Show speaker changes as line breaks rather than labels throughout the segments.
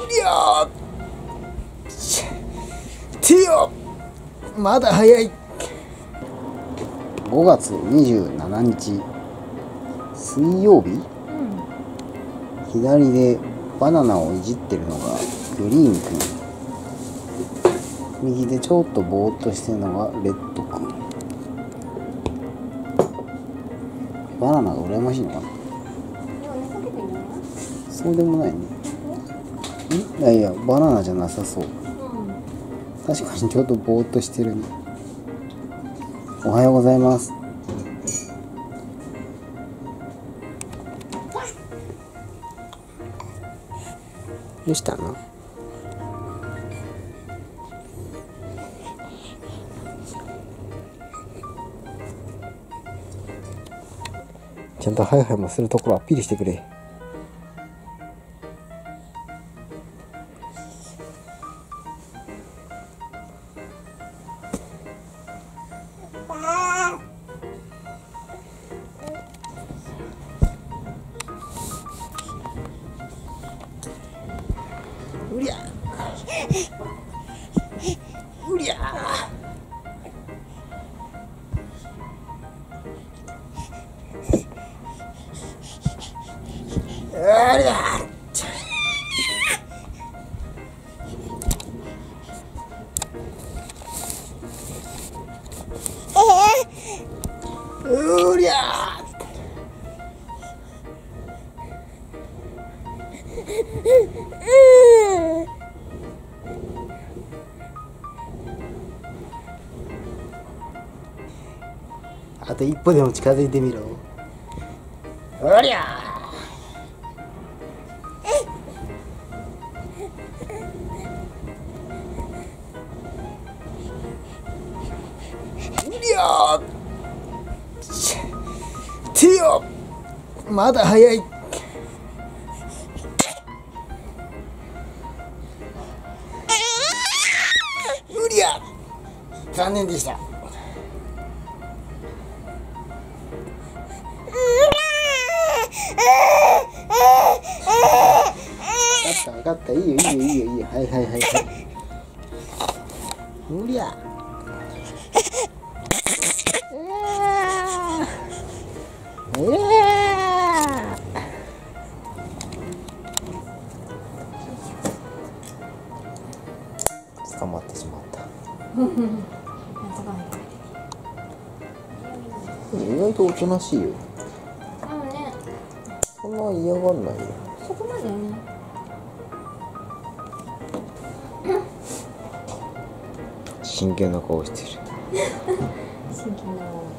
りゃーてよ、まだ早い。5月27日水曜日、左でバナナをいじってるのがグリーンくん、右でちょっとぼーっとしてるのがレッドくん。バナナが羨ましいのかな。そうでもないね。いやいや、バナナじゃなさそう。確かにちょっとぼーっとしてるね。おはようございます。どうしたの？ちゃんとハイハイもするところアピールしてくれ。うりゃうりゃありゃうりゃあと一歩でも近づいてみろ。おりゃうりゃてよ、まだ早い。うりゃ残念でした。分かった、いいよいいよいいよいいよ、はいはいはいはい。うりゃ捕まってしまった。意外とおとなしいよ。そんな嫌がんないよ。
そこまでね。
真剣な顔してる。
真剣な顔。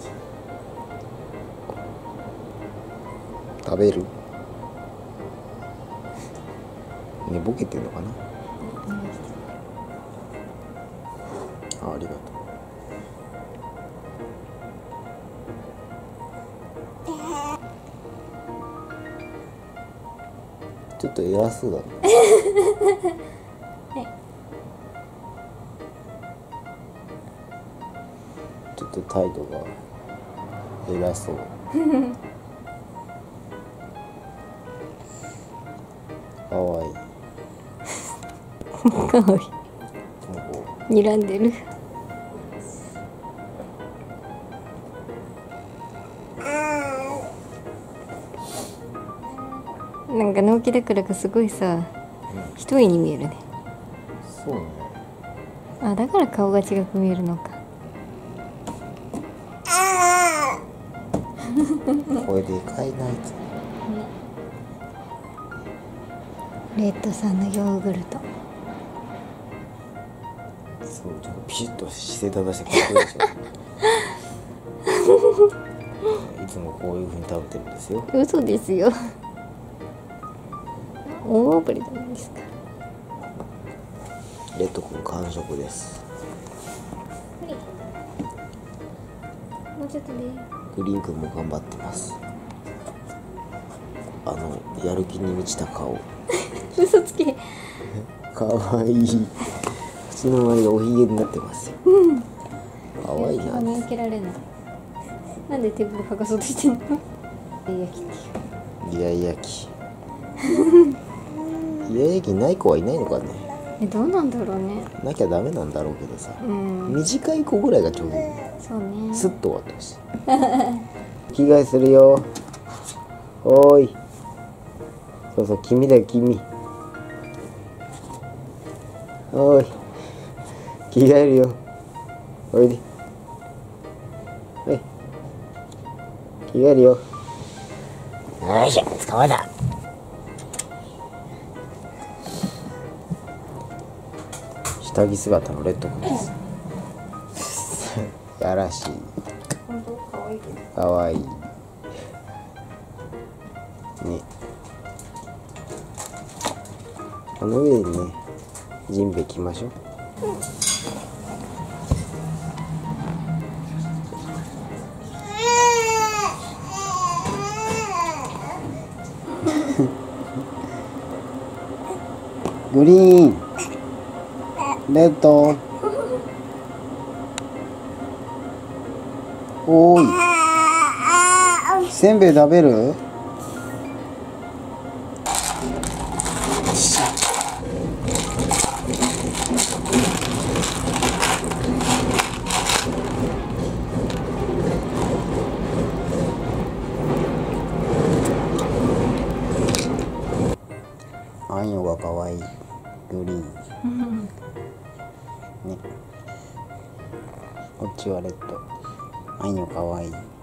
食べる？寝ぼけてんのかな。ありがとう。ちょっと偉そうだね。ちょっと態度が偉そう。かわいい。
かわいい。睨んでる。なんかのうきだからかすごいさ、一重に見えるね。
そうね。
あ、だから顔が違く見えるのか。
声でかいなあいつ。
レッドさんのヨーグルト。
そう、ちょっとピシッと姿勢正してかっこいいでしょ。いつもこういう風に食べてるんですよ。
嘘ですよ。大送りじゃないですか。
レッド君完食です。
もうちょっとで。
グリーン君も頑張ってます。やる気に満ちた顔。
嘘つけ。
かわいい。口の周りがおひげになってますよ。かわいいな。
見受けられない。なんでテーブル剥がそうとしてんの？イヤイヤ期っていう。
イヤイヤ期。イイヤイヤ期ない子はいないのかね。
どうなんだろうね。
なきゃダメなんだろうけどさ、
うん。
短い子ぐらいがちょうどいい。
そうね。
スッと終わってほしい。着替えするよ。おーい。そうそう、君だよ、君。おーい。着替えるよ。おいで。はい。着替えるよ。よいしょ、捕まえた。下着姿のレッド君です。やらしい。
本当可愛いけど。
かわいい。ね。この上にね、ジンベエ着ましょう。グリーン、レッド。おーい。せんべい食べる？あんよがかわいい。グリーン。ね。こっちはレッド。あんよかわいい。